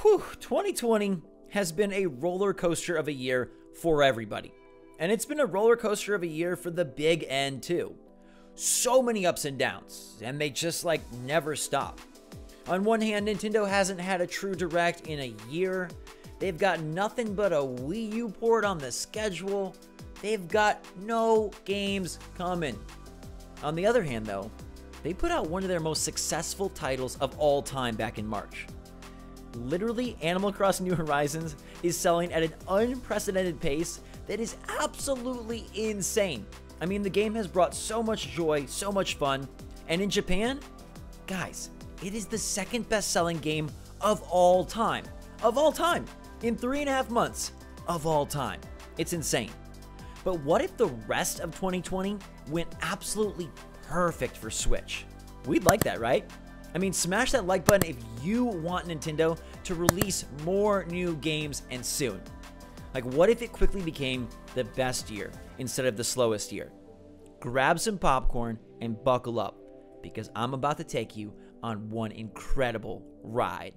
Whew, 2020 has been a roller coaster of a year for everybody. And it's been a roller coaster of a year for the big N too. So many ups and downs, and they just never stop. On one hand, Nintendo hasn't had a true direct in a year. They've got nothing but a Wii U port on the schedule. They've got no games coming. On the other hand though, they put out one of their most successful titles of all time back in March. Literally, Animal Crossing New Horizons is selling at an unprecedented pace that is absolutely insane. I mean, the game has brought so much joy, so much fun, and in Japan, guys, it is the second best-selling game of all time. Of all time! In 3.5 months. Of all time. It's insane. But what if the rest of 2020 went absolutely perfect for Switch? We'd like that, right? I mean, smash that like button if you want Nintendo to release more new games and soon. What if it quickly became the best year instead of the slowest year? Grab some popcorn and buckle up, because I'm about to take you on one incredible ride.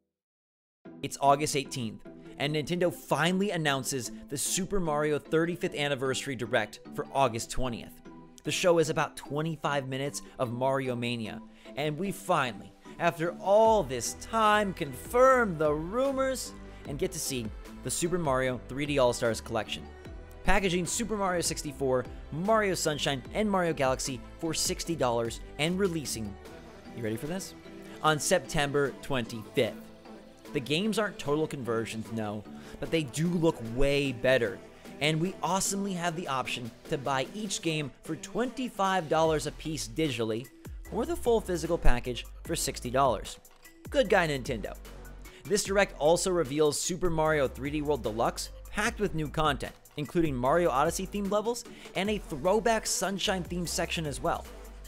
It's August 18th, and Nintendo finally announces the Super Mario 35th Anniversary Direct for August 20th. The show is about 25 minutes of Mario Mania, and we finally, after all this time, confirm the rumors and get to see the Super Mario 3D All-Stars collection, packaging Super Mario 64, Mario Sunshine, and Mario Galaxy for $60 and releasing, you ready for this? On September 25th. The games aren't total conversions, no, but they do look way better. And we awesomely have the option to buy each game for $25 a piece digitally, or the full physical package for $60. Good guy, Nintendo. This Direct also reveals Super Mario 3D World Deluxe, packed with new content, including Mario Odyssey themed levels and a throwback Sunshine themed section as well.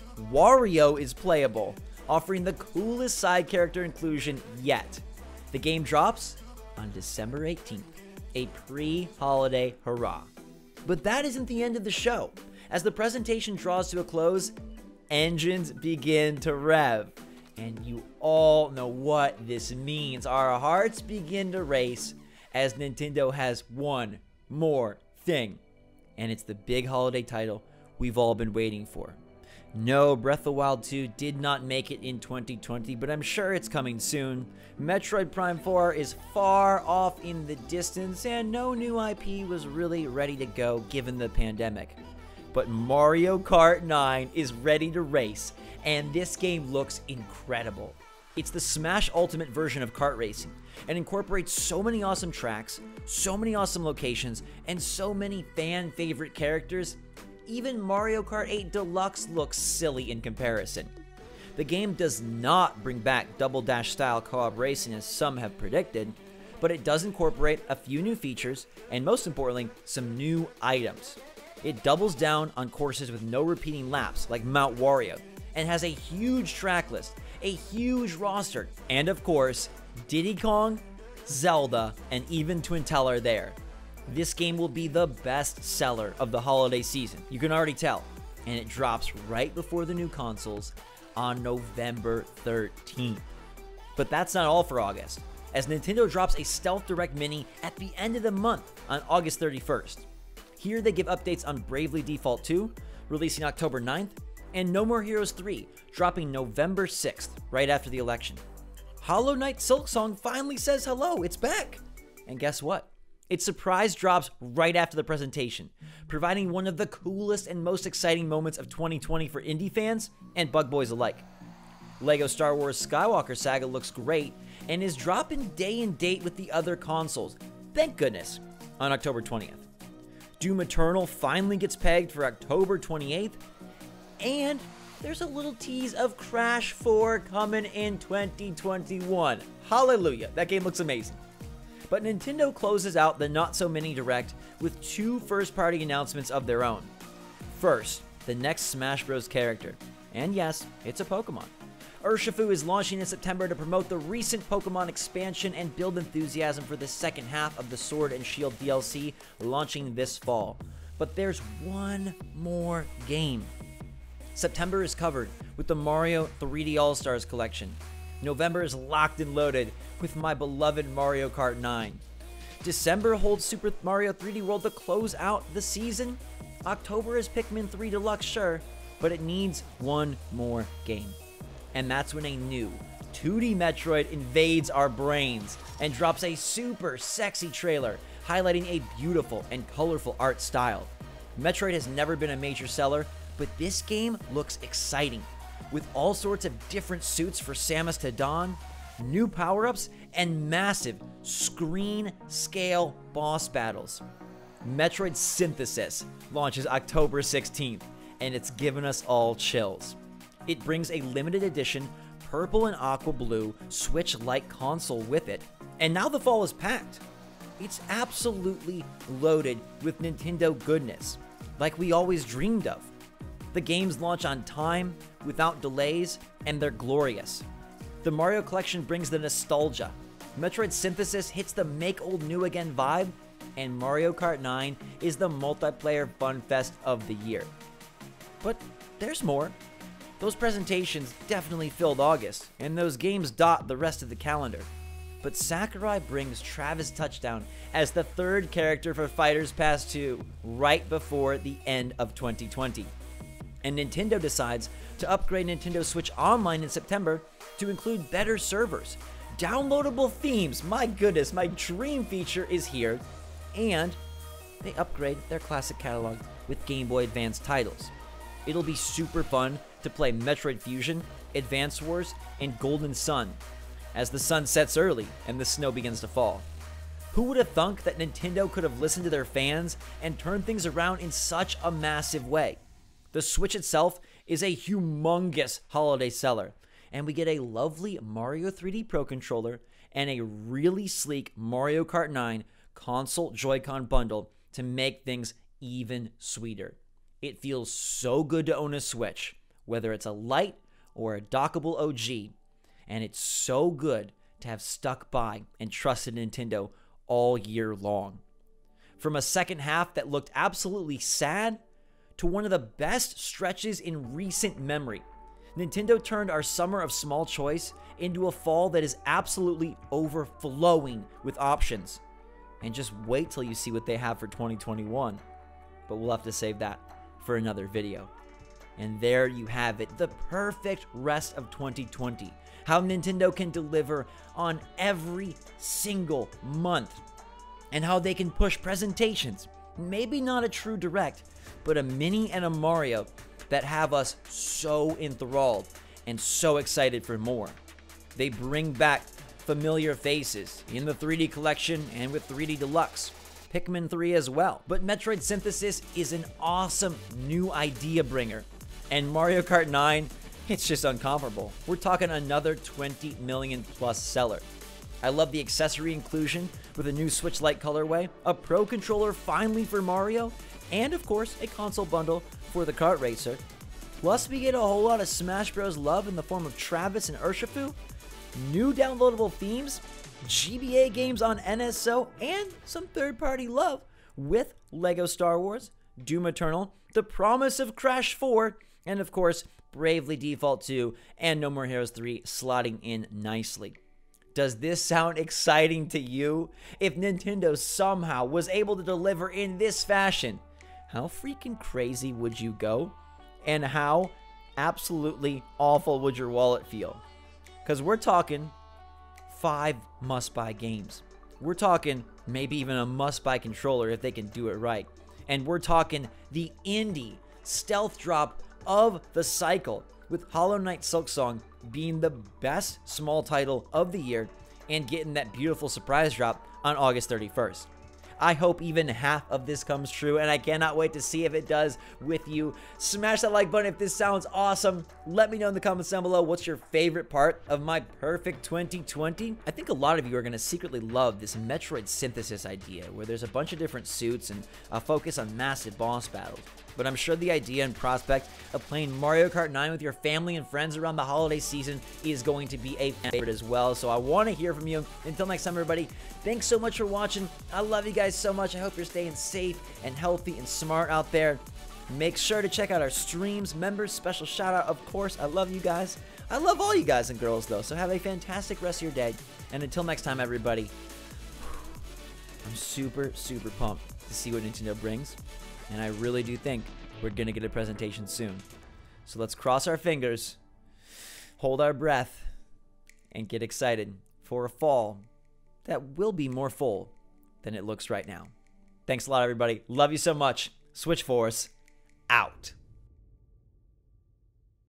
Wario is playable, offering the coolest side character inclusion yet. The game drops on December 18th. A pre-holiday hurrah. But that isn't the end of the show. As the presentation draws to a close, engines begin to rev. And you all know what this means. Our hearts begin to race as Nintendo has one more thing. And it's the big holiday title we've all been waiting for. No, Breath of the Wild 2 did not make it in 2020, but I'm sure it's coming soon. Metroid Prime 4 is far off in the distance, and no new IP was really ready to go given the pandemic. But Mario Kart 9 is ready to race, and this game looks incredible. It's the Smash Ultimate version of kart racing, and incorporates so many awesome tracks, so many awesome locations, and so many fan-favorite characters. Even Mario Kart 8 Deluxe looks silly in comparison. The game does not bring back Double Dash style co-op racing as some have predicted, but it does incorporate a few new features and, most importantly, some new items. It doubles down on courses with no repeating laps like Mount Wario, and has a huge track list, a huge roster, and of course, Diddy Kong, Zelda, and even Twintelle are there. This game will be the best seller of the holiday season, you can already tell, and it drops right before the new consoles on November 13th. But that's not all for August, as Nintendo drops a Stealth Direct Mini at the end of the month on August 31st. Here they give updates on Bravely Default 2, releasing October 9th, and No More Heroes 3, dropping November 6th, right after the election. Hollow Knight Silksong finally says hello, it's back! And guess what? Its surprise drops right after the presentation, providing one of the coolest and most exciting moments of 2020 for indie fans and bug boys alike. LEGO Star Wars Skywalker Saga looks great and is dropping day and date with the other consoles, thank goodness, on October 20th. Doom Eternal finally gets pegged for October 28th, and there's a little tease of Crash 4 coming in 2021. Hallelujah, that game looks amazing. But Nintendo closes out the Not-So-Mini Direct with two first-party announcements of their own. First, the next Smash Bros. Character. And yes, it's a Pokemon. Urshifu is launching in September to promote the recent Pokemon expansion and build enthusiasm for the second half of the Sword and Shield DLC launching this fall. But there's one more game. September is covered with the Mario 3D All-Stars collection. November is locked and loaded with my beloved Mario Kart 9. December holds Super Mario 3D World to close out the season. October is Pikmin 3 Deluxe, sure, but it needs one more game. And that's when a new 2D Metroid invades our brains and drops a super sexy trailer highlighting a beautiful and colorful art style. Metroid has never been a major seller, but this game looks exciting, with all sorts of different suits for Samus to don, new power-ups, and massive screen-scale boss battles. Metroid Synthesis launches October 16th, and it's given us all chills. It brings a limited edition purple and aqua blue Switch-like console with it, and now the fall is packed. It's absolutely loaded with Nintendo goodness, like we always dreamed of. The games launch on time, without delays, and they're glorious. The Mario Collection brings the nostalgia. Metroid Synthesis hits the make old new again vibe, and Mario Kart 9 is the multiplayer fun fest of the year. But there's more. Those presentations definitely filled August, and those games dot the rest of the calendar. But Sakurai brings Travis Touchdown as the third character for Fighters Pass 2 right before the end of 2020. And Nintendo decides to upgrade Nintendo Switch Online in September to include better servers, downloadable themes, my goodness, my dream feature is here, and they upgrade their classic catalog with Game Boy Advance titles. It'll be super fun to play Metroid Fusion, Advance Wars, and Golden Sun, as the sun sets early and the snow begins to fall. Who would have thunk that Nintendo could have listened to their fans and turned things around in such a massive way? The Switch itself is a humongous holiday seller, and we get a lovely Mario 3D Pro controller and a really sleek Mario Kart 9 console Joy-Con bundle to make things even sweeter. It feels so good to own a Switch, whether it's a Lite or a dockable OG, and it's so good to have stuck by and trusted Nintendo all year long. From a second half that looked absolutely sad to one of the best stretches in recent memory, Nintendo turned our summer of small choice into a fall that is absolutely overflowing with options. And just wait till you see what they have for 2021. But we'll have to save that for another video. And there you have it, the perfect rest of 2020. How Nintendo can deliver on every single month. And how they can push presentations. Maybe not a true Direct, but a Mini and a Mario that have us so enthralled and so excited for more. They bring back familiar faces in the 3D Collection and with 3D Deluxe. Pikmin 3 as well. But Metroid Synthesis is an awesome new idea bringer. And Mario Kart 9, it's just incomparable. We're talking another 20 million plus seller. I love the accessory inclusion with a new Switch Lite colorway, a Pro controller finally for Mario, and of course a console bundle for the kart racer. Plus we get a whole lot of Smash Bros. Love in the form of Travis and Urshifu, new downloadable themes, GBA games on NSO, and some third-party love with LEGO Star Wars, Doom Eternal, the promise of Crash 4, and of course Bravely Default 2 and No More Heroes 3 slotting in nicely. Does this sound exciting to you? If Nintendo somehow was able to deliver in this fashion, how freaking crazy would you go? And how absolutely awful would your wallet feel? Because we're talking 5 must-buy games. We're talking maybe even a must-buy controller if they can do it right. And we're talking the indie stealth drop of the cycle, with Hollow Knight Silksong being the best small title of the year and getting that beautiful surprise drop on August 31st. I hope even half of this comes true, and I cannot wait to see if it does with you. Smash that like button if this sounds awesome. Let me know in the comments down below what's your favorite part of my perfect 2020. I think a lot of you are going to secretly love this Metroid Synthesis idea, where there's a bunch of different suits and a focus on massive boss battles. But I'm sure the idea and prospect of playing Mario Kart 9 with your family and friends around the holiday season is going to be a favorite as well. So I want to hear from you. Until next time, everybody, thanks so much for watching. I love you guys so much. I hope you're staying safe and healthy and smart out there. Make sure to check out our streams. Members, special shout out, of course. I love you guys. I love all you guys and girls, though, so have a fantastic rest of your day. And until next time, everybody, I'm super, super pumped to see what Nintendo brings. And I really do think we're going to get a presentation soon. So let's cross our fingers, hold our breath, and get excited for a fall that will be more full than it looks right now. Thanks a lot, everybody. Love you so much. Switch Force out.